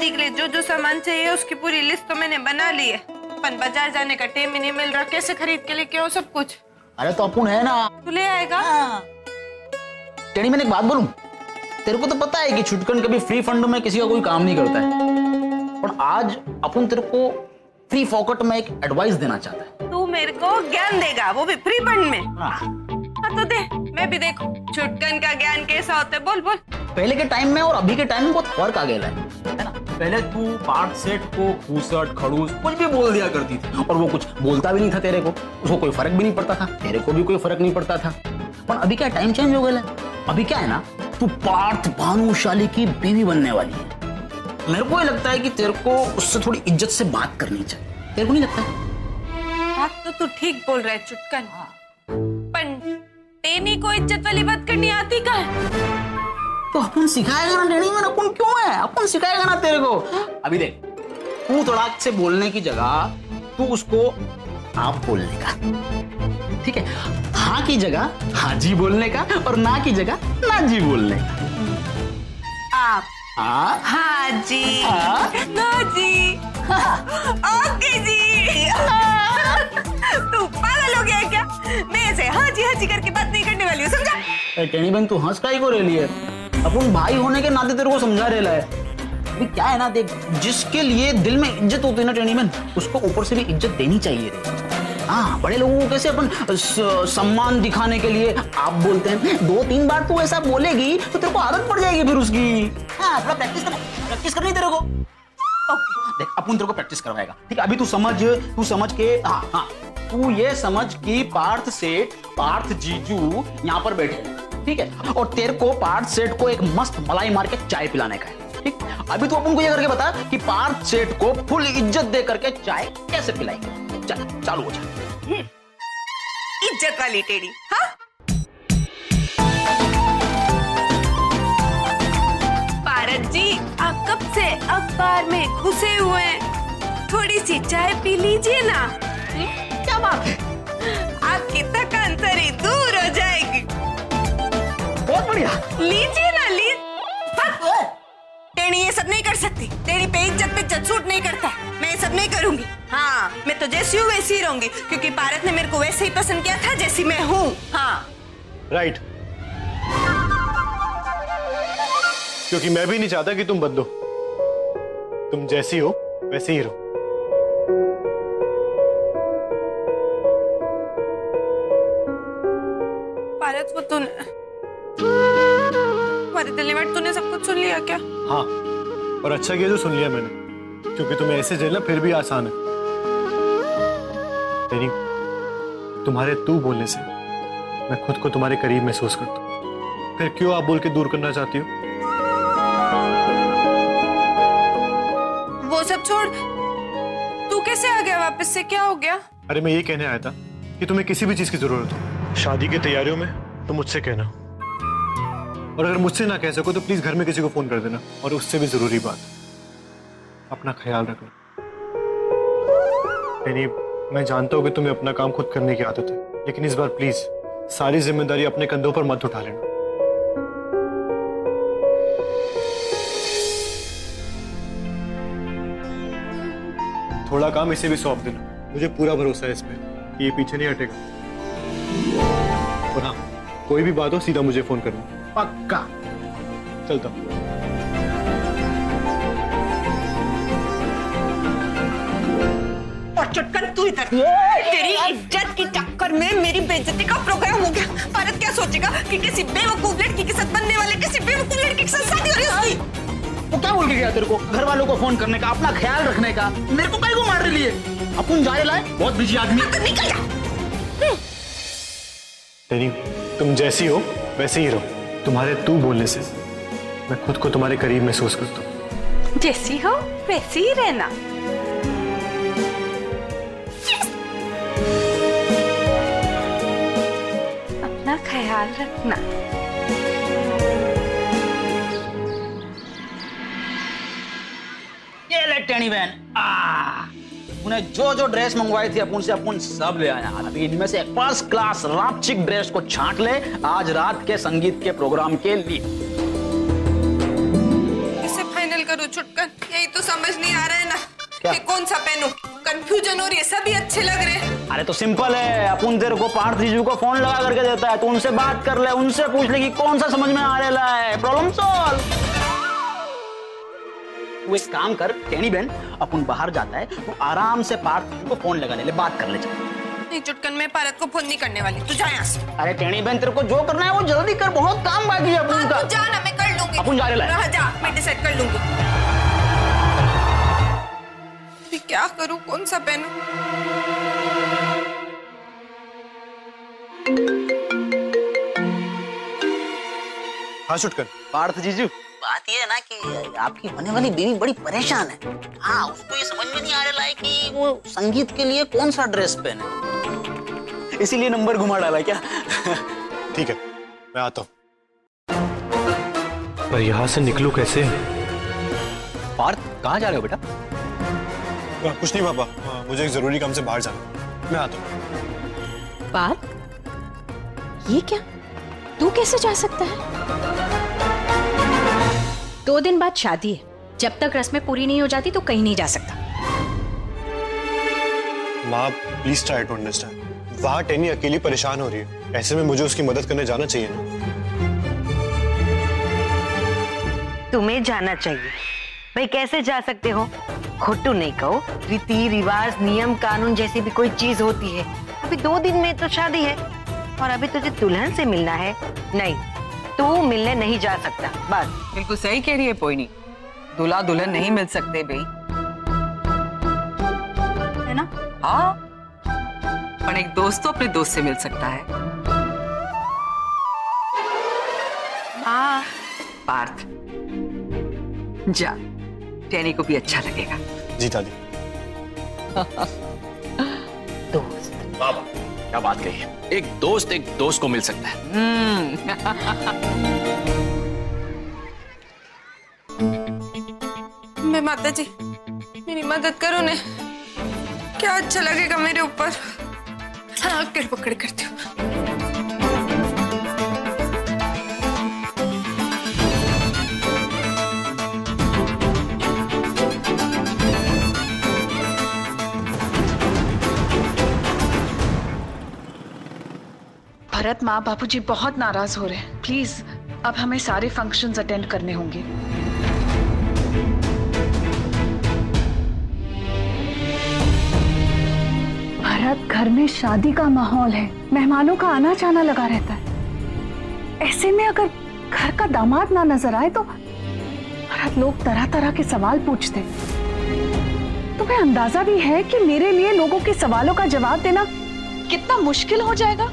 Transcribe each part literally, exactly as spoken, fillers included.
शादी के लिए जो जो सामान चाहिए उसकी पूरी लिस्ट तो मैंने बना ली है, पर बाजार जाने का टाइम ही नहीं मिल रहा। कैसे खरीद के लेके आओ सब कुछ? अरे तो अपन है ना, तू ले आएगा। टेढ़ी मैंने एक बात बोलूं, तेरे को तो पता है कि छुटकन कभी फ्री फंड में किसी का कोई काम नहीं करता है, पर आज अपन तेरे को फ्री फॉकट में एक एडवाइस देना चाहता है। तू मेरे को ज्ञान देगा, वो भी फ्री फंड में? हाँ तो दे, मैं भी देखूं छुटकन का ज्ञान कैसा होता है। बोल बोल। पहले के टाइम में और अभी के टाइम में बहुत फर्क आ गया है, है ना? पहले तू पार्ट सेट को फूसट खड़ूस कुछ भी बोल दिया करती थी और वो कुछ बोलता भी नहीं था तेरे को, उसको कोई फर्क भी नहीं पड़ता था, तेरे को भी कोई फर्क नहीं पड़ता था। पर अभी क्या टाइम चेंज हो गया है, अभी क्या है ना, तू पार्थ भानुशाली की बीवी बनने वाली है। मेरे को ये लगता है कि तेरे को उससे थोड़ी इज्जत से बात करनी चाहिए, तेरे को नहीं लगता है? बात तो तू ठीक बोल रहा है छुटकन, पर टेनी को इज्जत वाली बात करनी आती का है? तो अपन सिखाएगा ना टेनी में, अपन क्यों है, अपन सिखाएगा ना तेरे को। अभी देख, तू तड़ाक से बोलने की जगह तू उसको आप बोलने का, ठीक है? हाँ की जगह हाँ जी बोलने का और ना की जगह ना जी बोलने का। आप हाँ हाँ जी हाँ ना जी ओके जी। तू पागल हो गया है क्या? मैं ऐसे हाँ जी हाँ जी करके बात नहीं करने वाली हूँ, समझा? टेनी बहन तू हंस काहे को रह ली है? अपन भाई होने के नाते तेरे को समझा रहा है। अभी क्या है ना, देख, जिसके लिए दिल में इज्जत होती है ना टेनी बहन, उसको ऊपर से भी इज्जत देनी चाहिए रे। हाँ, बड़े लोगों को कैसे अपन सम्मान दिखाने के लिए आप बोलते हैं, दो तीन बार तू ऐसा बोलेगी तो तेरे को आदत पड़ जाएगी फिर उसकी। हाँ, थोड़ा प्रैक्टिस करना, प्रैक्टिस करनी तेरे को। देख, अपन तेरे को प्रैक्टिस करवाएगा, ठीक है? अभी तू समझ, तू समझ के, हाँ हाँ, तू ये समझ कि पार्थ सेठ, पार्थ जीजू यहाँ पर बैठे हैं, ठीक है? और तेरे को पार्थ सेठ को एक मस्त मलाई मार के चाय पिलाने का है, ठीक? अभी तू अपन को ये करके बता कि पार्थ सेठ को फुल इज्जत दे करके चाय कैसे पिलाएंगे। चल, चालू हो जा। इज्जत वाली टेढ़ी, हाँ? पारस जी, आप कब से अखबार में घुसे हुए हैं? थोड़ी सी चाय पी लीजिए ना। क्या बात है? आपकी थकान सारी दूर हो जाएगी। बहुत बढ़िया, लीजिए ना, लीजिए। टेढ़ी ये सब नहीं कर सकती, टेढ़ी पे इज्जत पे इज्जत सूट नहीं करता, मैं ये सब नहीं करूंगी। हाँ, मैं तो जैसी हूँ वैसी ही रहूंगी, क्योंकि पारस ने मेरे को वैसे ही पसंद किया था जैसी मैं हूँ। हाँ राइट, क्योंकि मैं भी नहीं चाहता कि तुम बदलो, तुम जैसी हो वैसे ही रहो। पारस, वो तूने हमारे दिल में तूने सब कुछ सुन लिया क्या? हाँ, और अच्छा किया जो सुन लिया मैंने, क्योंकि तुम्हें ऐसे झेलना फिर भी आसान है। तेरी तुम्हारे तू बोलने से मैं खुद को तुम्हारे करीब महसूस करता हूँ, फिर क्यों आप बोल के दूर करना चाहती हो? वो सब छोड़, तू कैसे आ गया वापस से, क्या हो गया? अरे मैं ये कहने आया था कि तुम्हें किसी भी चीज की जरूरत हो शादी की तैयारियों में तो मुझसे कहना, और अगर मुझसे ना कह सको तो प्लीज घर में किसी को फोन कर देना, और उससे भी जरूरी बात, अपना ख्याल रखना। यानी मैं जानता हूं कि तुम्हें अपना काम खुद करने की आदत है, लेकिन इस बार प्लीज सारी जिम्मेदारी अपने कंधों पर मत उठा लेना। थोड़ा काम इसे भी सौंप देना, मुझे पूरा भरोसा है इस पे कि ये पीछे नहीं हटेगा। और हाँ, कोई भी बात हो सीधा मुझे फोन करना। पक्का। चलता हूं। और चुटकन तू इधर, तेरी इज्जत के चक्कर में मेरी बेइज्जती का प्रोग्राम हो गया। भारत क्या सोचेगा कि किसी बेवकूफ लड़की के साथ बनने वाले किसी बेवकूफ लड़की के साथ शादी हो रही है उसकी। वो क्या बोल के गया तेरे को? घर वालों को फोन करने का, अपना ख्याल रखने का। मेरे को काहे को मार रही है? अपन जा रहे, बहुत बिजी आदमी। तो निकल जा। तेरी तुम जैसी हो वैसे ही रहो, तुम्हारे तू बोलने से मैं खुद को तुम्हारे करीब महसूस करता हूँ। जैसी हो वैसी ही रहना। अपना ख्याल रखना। ये ले टेनी बहन, आ उन्हें जो जो ड्रेस मंगवाई थी अपन से अपन सब ले आया। अभी इनमें से फर्स्ट क्लास रापचिक ड्रेस को छांट ले आज रात के संगीत के प्रोग्राम के लिए। इसे फाइनल करो चुटकन, यही तो समझ नहीं आ रहा है ना क्या? कि कौन सा पहनूं। कंफ्यूजन हो रही है, सभी अच्छे लग रहे हैं। अरे तो सिंपल है, अपन तेरे को पार्थ जीजू को फोन लगा करके देता है, तो उनसे बात कर ले, उनसे पूछ ले कि कौन सा समझ में आ रहा है, प्रॉब्लम सॉल्व। वो एक काम कर टेनी बहन, अपन बाहर जाता है तो आराम से पार्थ जीजू को फोन लगा ले, ले बात कर ले। नहीं चुटकन में भारत को फोन नहीं करने वाली, तू जा यहाँ से। अरे टेनी बहन तेरे को जो करना है वो जल्दी कर, बहुत काम बाकी है अपन का। तू जा ना, मैं कर लूंगी। अपन जा रहे हैं। रहा जा, मैं डिसाइड कर लूंगी। अभी क्या करूं, कौन सा पहनूं? हाँ चुटकन। पार्थ जीजू, बात ये है ना कि आपकी होने वाली बीवी बड़ी परेशान है। हाँ, उसको ये समझ में नहीं आ रहा है कि वो संगीत के लिए कौन सा ड्रेस पहने, इसीलिए नंबर घुमा डाला क्या? ठीक है, मैं आता हूँ। पर यहाँ से निकलूं कैसे? पार्थ कहाँ जा रहे हो बेटा? आ, कुछ नहीं पापा, आ, मुझे एक जरूरी काम से बाहर जाना, मैं आता हूँ। पार्थ, ये क्या? तू कैसे जा सकता है? दो दिन बाद शादी है, जब तक रस्में पूरी नहीं हो जाती तो कहीं नहीं जा सकता। माँ प्लीज ट्राई टू अंडरस्टैंड, वहाँ टेनी अकेली परेशान हो रही है, ऐसे में मुझे उसकी मदद करने जाना चाहिए ना। तुम्हें जाना चाहिए भाई, कैसे जा सकते हो? खोटू नहीं कहो, रीति रिवाज नियम कानून जैसी भी कोई चीज होती है। अभी दो दिन में तो शादी है और अभी तुझे दुल्हन से मिलना है। नहीं, तू मिलने नहीं जा सकता, बस। बिल्कुल सही कह रही है पोइनी, दूल्हा दुल्हन नहीं मिल सकते भाई, है ना? हाँ, पर एक दोस्त तो अपने दोस्त से मिल सकता है। हाँ, पार्थ जा, टेनी को भी अच्छा लगेगा। जी दादी। दोस्त बाबा क्या बात कही है, एक दोस्त एक दोस्त को मिल सकता है। मैं माता जी, मेरी मदद करो ने, क्या अच्छा लगेगा मेरे ऊपर। हाँ, अक्कड़ पकड़ करती हूँ। भरत, माँ बाबूजी बहुत नाराज हो रहे हैं। प्लीज अब हमें सारे फंक्शंस अटेंड करने होंगे। भरत, घर में शादी का माहौल है, मेहमानों का आना जाना लगा रहता है। ऐसे में अगर घर का दामाद ना नजर आए तो भरत, लोग तरह तरह के सवाल पूछते हैं। तुम्हें अंदाजा भी है कि मेरे लिए लोगों के सवालों का जवाब देना कितना मुश्किल हो जाएगा।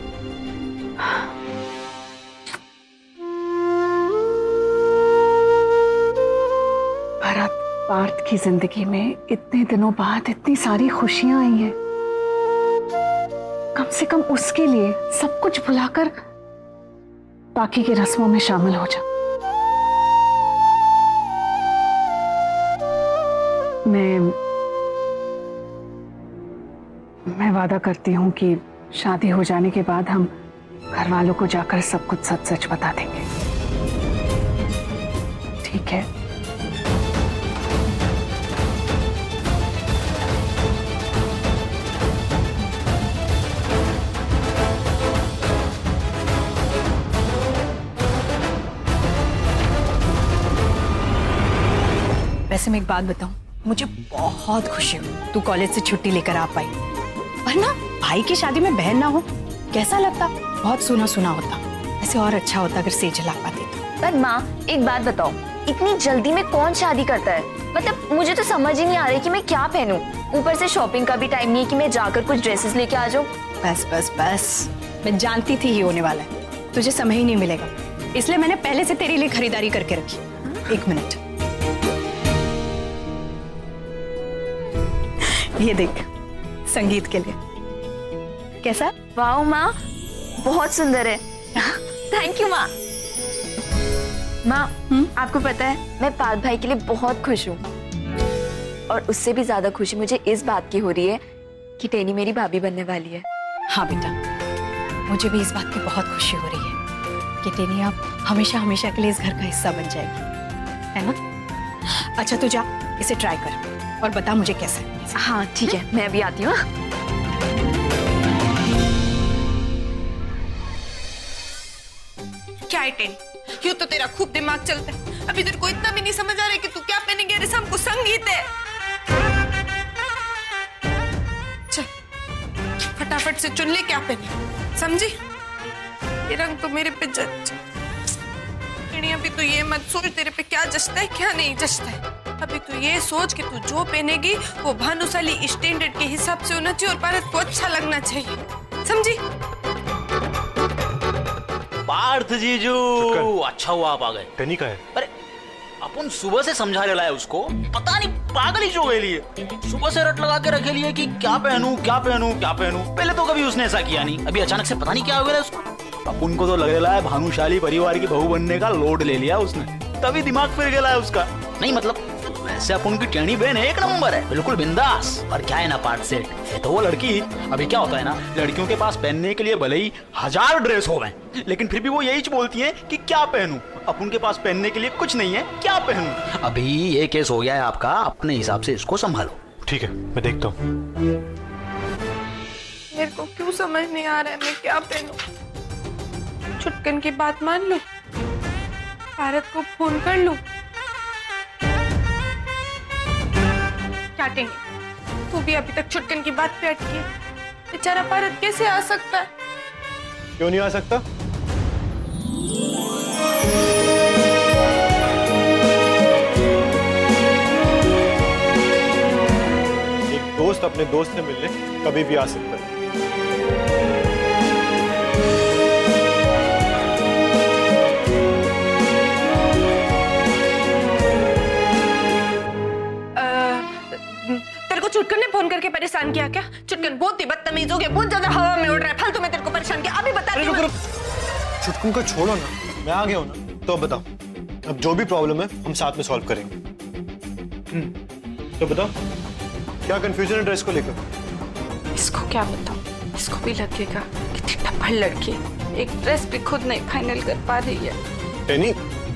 भरत, पार्थ की जिंदगी में इतने दिनों बाद इतनी सारी खुशियां आई हैं। कम से कम उसके लिए सब कुछ भुलाकर बाकी की रस्मों में शामिल हो जा। मैं मैं वादा करती हूँ कि शादी हो जाने के बाद हम घर वालों को जाकर सब कुछ सच सच बता देंगे, ठीक है? वैसे मैं एक बात बताऊं, मुझे बहुत खुशी हुई तू कॉलेज से छुट्टी लेकर आ पाई, वरना भाई की शादी में बहन ना हो कैसा लगता? बहुत सुना सुना होता। ऐसे और अच्छा होता अगर सेज ला पाती तो। पर माँ एक बात बताओ, इतनी जल्दी में कौन शादी करता है? मतलब मुझे तो समझ ही नहीं आ रही कि मैं क्या पहनूं। ऊपर से शॉपिंग का भी टाइम नहीं है कि मैं जाकर कुछ ड्रेसेस लेके आ जाऊं। बस बस बस, मैं जानती थी ही होने वाला है, तुझे समय ही नहीं मिलेगा, इसलिए मैंने पहले से तेरे लिए खरीदारी करके रखी। एक मिनट, ये देख, संगीत के लिए कैसा? वाह माँ, बहुत सुंदर है। थैंक यू माँ। माँ, आपको पता है मैं पार्थ भाई के लिए बहुत खुश हूँ, और उससे भी ज्यादा खुशी मुझे इस बात की हो रही है कि टेनी मेरी भाभी बनने वाली है। हाँ बेटा, मुझे भी इस बात की बहुत खुशी हो रही है कि टेनी आप हमेशा हमेशा के लिए इस घर का हिस्सा बन जाएगी, है ना? अच्छा तू जा, इसे ट्राई कर और बता मुझे कैसा है। हाँ ठीक है, मैं अभी आती हूँ। क्या है टेन, यूं तो तेरा खूब दिमाग चलता है, अभी तेरे को इतना भी नहीं समझ आ रहा है कि तू क्या पहनेगी। अरे हमको संगीत है, चल फटाफट से चुन ले क्या पहने, समझी? ये रंग तो मेरे पे जच, अभी तो ये मत सोच तेरे पे क्या जचता है क्या नहीं जचता है। अभी तू ये सोच कि तू जो पहनेगी वो भानुशाली स्टैंडर्ड के हिसाब से होना चाहिए और भारत को अच्छा लगना चाहिए, समझी? पार्थ जीजू, अच्छा हुआ आप आ गए। टेनी का है? अरे अपन सुबह से समझा रहा है उसको, पता नहीं पागल ही जो गए लिए, सुबह से रट लगा के रखे लिए कि क्या पहनूं क्या पहनूं क्या पहनूं। पहले तो कभी उसने ऐसा किया नहीं, अभी अचानक से पता नहीं क्या हो गया उसको। अपन को तो लग रहा है भानुशाली परिवार की बहू बनने का लोड ले लिया उसने, तभी दिमाग फिर गया है उसका। नहीं मतलब वैसे अपन की टेनी बहन एक नंबर है, बिल्कुल बिंदास। और क्या है ना पार्ट सेट है तो वो लड़की, अभी क्या होता है ना, लड़कियों के पास पहनने के लिए भले ही हजार ड्रेस हो गए लेकिन फिर भी वो यही बोलती हैं कि क्या पहनूं। अपन के पास पहनने के लिए कुछ नहीं है, क्या पहनूं। अभी ये केस हो गया है आपका, अपने हिसाब से इसको संभालो। ठीक है, मैं देखता हूँ। मेरे को क्यों समझ नहीं आ रहा है मैं क्या पहनूं। छुटकन की बात मान लूं, भारत को फोन कर लूं, क्या टेनी तू भी अभी तक छुटकन की बात पे अटकी है। बेचारा भारत कैसे आ सकता है? क्यों नहीं आ सकता? एक दोस्त अपने दोस्त से मिलने कभी भी आ सकता है। छुटकन ने फोन करके परेशान किया क्या? छुटकन बहुत ही बदतमीज हो गया, बहुत ज्यादा हवा में उड़ रहा है, फालतू में तेरे को परेशान किया। अभी बता। छुटकन को छोड़ो ना, मैं आ गया हूं ना, तो अब बताओ, अब जो भी प्रॉब्लम है हम साथ में सॉल्व करेंगे। तो बताओ क्या कंफ्यूजन है ड्रेस को लेकर? इसको क्या बताऊं, इसको भी लगेगा कितनी टप्पड़ लड़की, एक ड्रेस भी खुद नहीं फाइनल कर पा रही है। टेनी,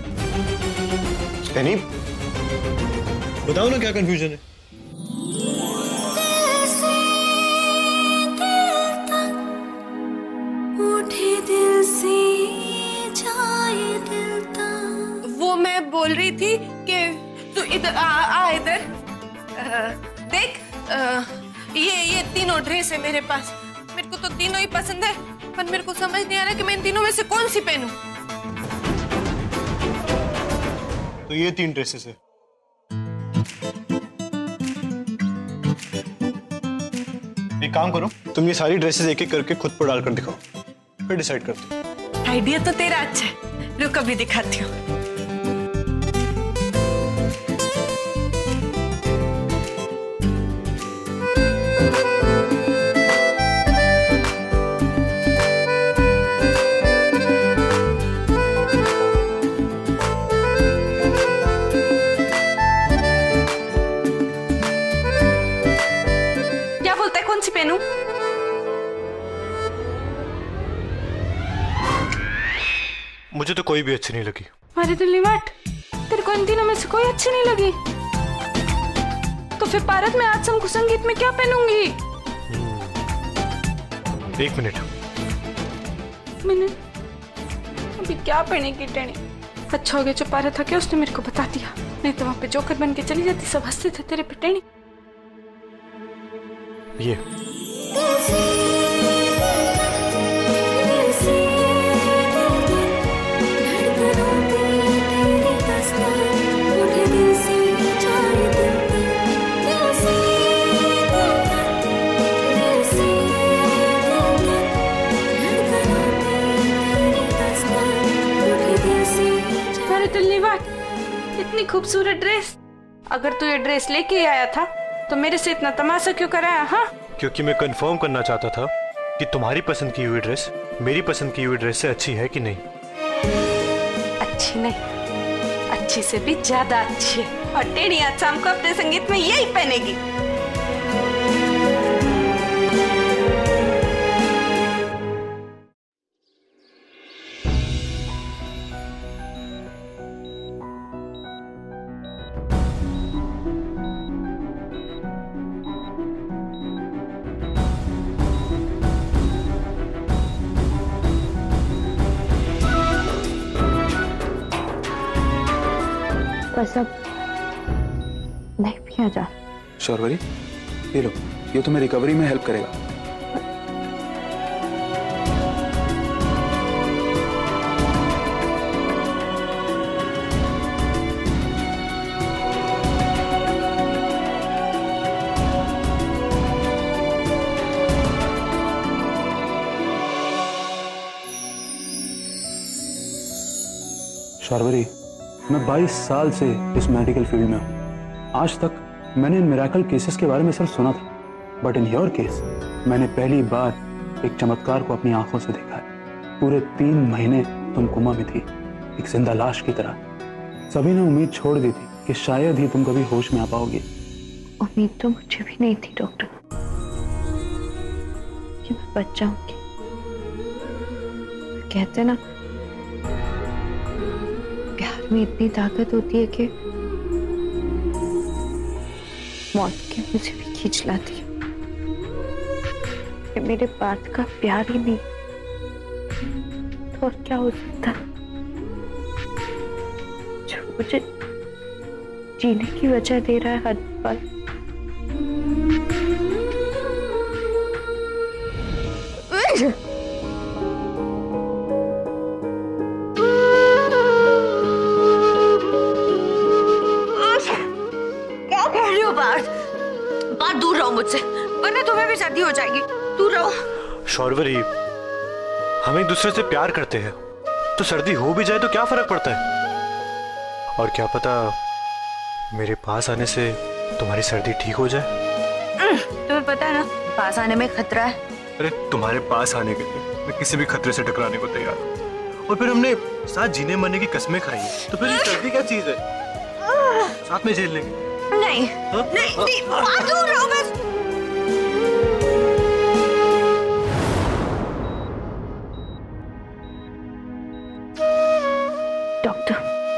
टेनी बताओ ना क्या कंफ्यूजन है? वो मैं बोल रही थी कि तू इधर आ, आ इधर देख, आ, ये ये तीनों ड्रेस है मेरे पास, मेरे को तो तीनों ही पसंद है, पर मेरे को समझ नहीं आ रहा कि मैं इन तीनों में से कौन सी पहनूं। तो ये तीन ड्रेसेस है, एक काम करो तुम ये सारी ड्रेसेस एक एक करके खुद पर डालकर दिखाओ, फिर डिसाइड करते हैं। आइडिया तो तेरा अच्छा है, रुक अभी दिखाती हूँ। क्या बोलता है, कौन सी पहनूं? मुझे तो कोई भी अच्छी नहीं लगी। अरे दिल्ली मट, तेरे को इन तीनों में से कोई अच्छी नहीं लगी? तो फिर भारत में आज शाम संगीत में क्या पहनूंगी? एक मिनट मिनट अभी क्या पहनेगी टेनी? अच्छा हो गया जो भारत था, क्या उसने मेरे को बता दिया, नहीं तो वहां पे जोकर बन के चली जाती, सब हंसते थे तेरे पे टेनी। ये इतनी खूबसूरत ड्रेस, अगर तू ये ड्रेस लेके आया था तो मेरे से इतना तमाशा क्यों कराया? हाँ, क्योंकि मैं कंफर्म करना चाहता था कि तुम्हारी पसंद की हुई ड्रेस मेरी पसंद की हुई ड्रेस से अच्छी है कि नहीं। अच्छी नहीं, अच्छी से भी ज्यादा अच्छी है, और टेढ़ी आज शाम को अपने संगीत में यही पहनेगी। बस अब नहीं पिया जा। शौर्वरी, ये लो, ये तुम्हें रिकवरी में हेल्प करेगा। शौर्वरी, मैं बाईस साल से इस मेडिकल फील्ड में हूँ। आज तक मैंने इन मिरेकल केसेस के बारे में सिर्फ सुना था, बट इन योर केस मैंने पहली बार एक चमत्कार को अपनी आंखों से देखा है। पूरे तीन महीने तुम कोमा में थी, एक जिंदा लाश की तरह। सभी ने उम्मीद छोड़ दी थी कि शायद ही तुम कभी होश में आ पाओगी। उम्मीद तो मुझे भी नहीं थी डॉक्टर कि मैं बच जाऊंगी। कहते ना, प्यार में इतनी ताकत होती है कि मौत के मुझे भी खींच लाती है। कि मेरे पार्थ का प्यार ही नहीं तो और क्या हो सकता है जो मुझे जीने की वजह दे रहा है हर पल। क्या कह रही हो पार्थ? पार्थ, दूर रहो मुझसे, वरना तुम्हें भी सर्दी हो जाएगी। दूर रहो। शौर्वरी, हम एक दूसरे से प्यार करते हैं, तो सर्दी हो भी जाए तो क्या फर्क पड़ता है? और क्या पता मेरे पास आने से तुम्हारी सर्दी ठीक हो जाए। तुम्हें पता है ना, पास आने में खतरा है। अरे तुम्हारे पास आने के लिए मैं किसी भी खतरे से टकराने को तैयार हूँ। और फिर हमने साथ जीने मरने की कसमें खाई है, तो फिर ये सर्दी क्या चीज है? साथ में झेल लेंगे। नहीं, हा? नहीं, नहीं, पार्थ, दूर रहो बस। डॉक्टर,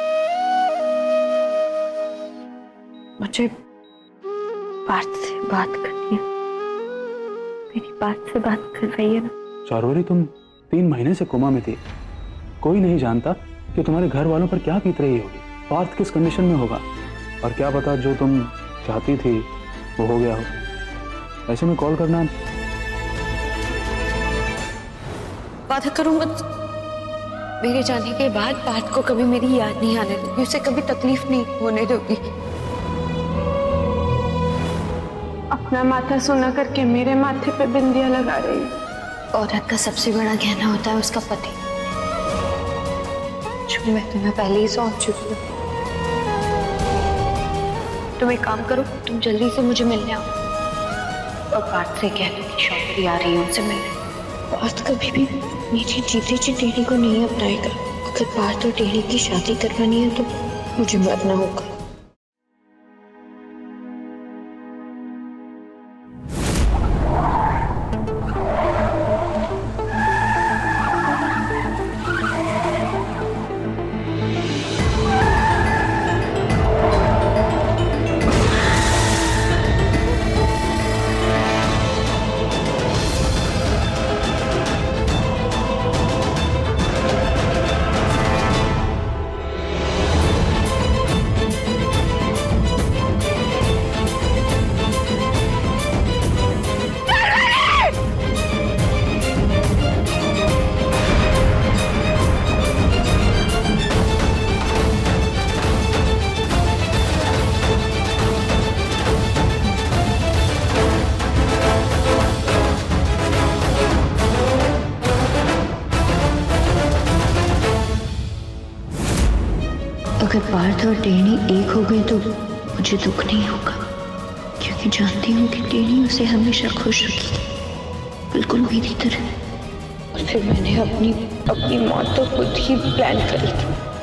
मुझे पार्थ से बात करनी है। मेरी पार्थ से बात करवाइए ना। शौर्वरी, तुम तीन महीने से कोमा में थी। कोई नहीं जानता कि तुम्हारे घर वालों पर क्या बीत रही होगी, पार्थ किस कंडीशन में होगा, और क्या पता जो तुम चाहती थी वो हो गया हो। ऐसे में कॉल करना। वादा करूंगा मेरे जाने के बाद पार्थ को कभी मेरी याद नहीं आने दूंगी, उसे कभी तकलीफ नहीं होने दूंगी। अपना माथा सोना करके मेरे माथे पे बिंदिया लगा रही है। औरत का सबसे बड़ा गहना होता है उसका पति, जो मैं तुम्हें पहले ही सौंप चुकी हूँ। तुम एक काम करो, तुम जल्दी से मुझे मिलने आओ और पार्थ से कह दो कि शौर्वरी आ रही है उनसे मिलने। पार्थ कभी भी मेरी जीते जी टेढ़ी को नहीं अपनाएगा। अगर पार्थ और टेढ़ी की शादी करवानी है तो मुझे मरना होगा। अगर पार्थ और टेढ़ी एक हो गए तो मुझे दुख नहीं होगा, क्योंकि जानती हूँ कि टेढ़ी उसे हमेशा खुश रखेगी, बिल्कुल मेरी तरह। और फिर मैंने अपनी अपनी मौत तो खुद ही प्लान करी थी।